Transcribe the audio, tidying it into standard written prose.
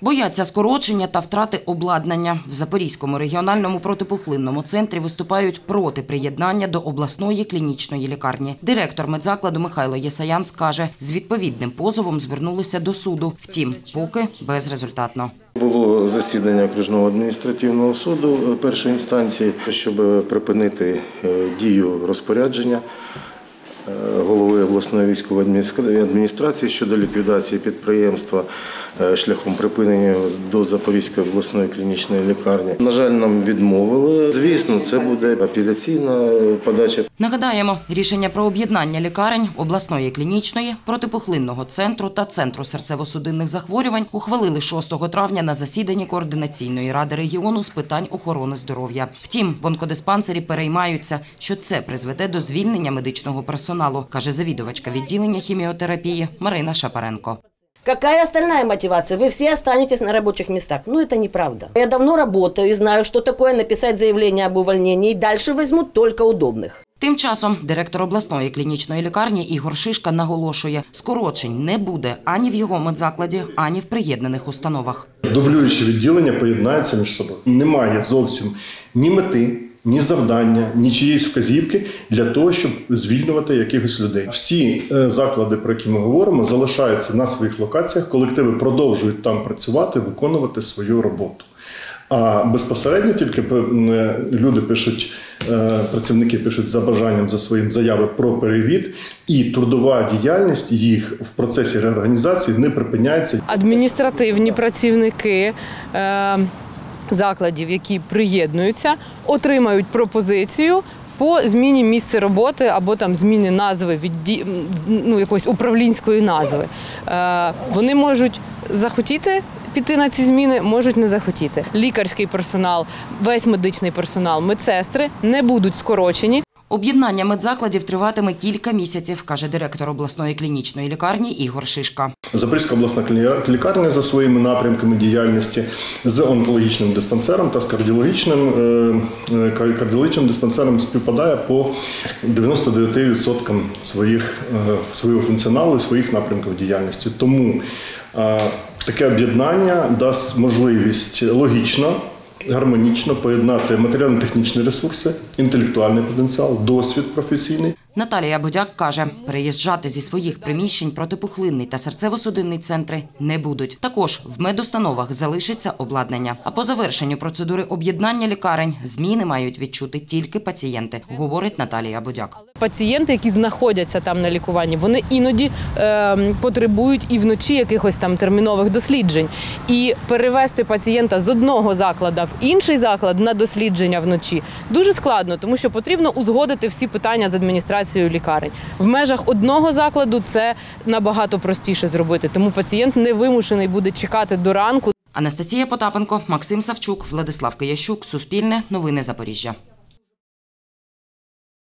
Бояться скорочення та втрати обладнання. В Запорізькому регіональному протипухлинному центрі виступають проти приєднання до обласної клінічної лікарні. Директор медзакладу Михайло Єсаян каже, з відповідним позовом звернулися до суду. Втім, поки безрезультатно. Було засідання окружного адміністративного суду першої інстанції, щоб припинити дію розпорядження голови обласної військової адміністрації щодо ліквідації підприємства шляхом припинення до Запорізької обласної клінічної лікарні. На жаль, нам відмовили. Звісно, це буде апеляційна подача. Нагадаємо, рішення про об'єднання лікарень обласної клінічної, протипухлинного центру та центру серцево-судинних захворювань ухвалили 6 травня на засіданні Координаційної ради регіону з питань охорони здоров'я. Втім, в онкодиспансері переймаються, що це призведе до звільнення медичного персоналу, каже завідувачка відділення хіміотерапії Марина Шапаренко. Какая остальная мотивация? Вы все останетесь на рабочих местах. Это неправда. Я давно работаю и знаю, что такое написать заявление об увольнении. Дальше возьмут только удобных. Тим часом директор обласної клінічної лікарні Ігор Шишка наголошує, скорочень не буде ані в його медзакладі, ані в приєднаних установах. Дублюючі відділення поєднаються між собою. Немає зовсім ні мети, ні завдання, ні чиєїсь вказівки для того, щоб звільнювати якихось людей. Всі заклади, про які ми говоримо, залишаються на своїх локаціях, колективи продовжують там працювати, виконувати свою роботу. А безпосередньо тільки люди пишуть, працівники пишуть за бажанням, за своїм заяви про перевід, і трудова діяльність їх в процесі реорганізації не припиняється. Адміністративні працівники закладів, які приєднуються, отримають пропозицію по зміні місця роботи або там зміни назви, якоїсь управлінської назви. Вони можуть захотіти піти на ці зміни, можуть не захотіти. Лікарський персонал, весь медичний персонал, медсестри не будуть скорочені. Об'єднання медзакладів триватиме кілька місяців, каже директор обласної клінічної лікарні Ігор Шишка. Запорізька обласна лікарня за своїми напрямками діяльності з онкологічним диспансером та з кардіологічним диспансером співпадає по 99% свого функціоналу і своїх напрямків діяльності. Тому таке об'єднання дасть можливість логічно, гармонічно поєднати матеріально-технічні ресурси, інтелектуальний потенціал, досвід професійний. Наталія Будяк каже, переїжджати зі своїх приміщень протипухлинний та серцево-судинний центри не будуть. Також в медустановах залишиться обладнання. А по завершенню процедури об'єднання лікарень зміни мають відчути тільки пацієнти, говорить Наталія Будяк. Пацієнти, які знаходяться там на лікуванні, вони іноді потребують і вночі якихось там термінових досліджень. І перевести пацієнта з одного закладу в інший заклад на дослідження вночі дуже складно, тому що потрібно узгодити всі питання з адміністрацією лікарень. В межах одного закладу це набагато простіше зробити, тому пацієнт не вимушений буде чекати до ранку. Анастасія Потапенко, Максим Савчук, Владислав Киящук, Суспільне, Новини Запоріжжя.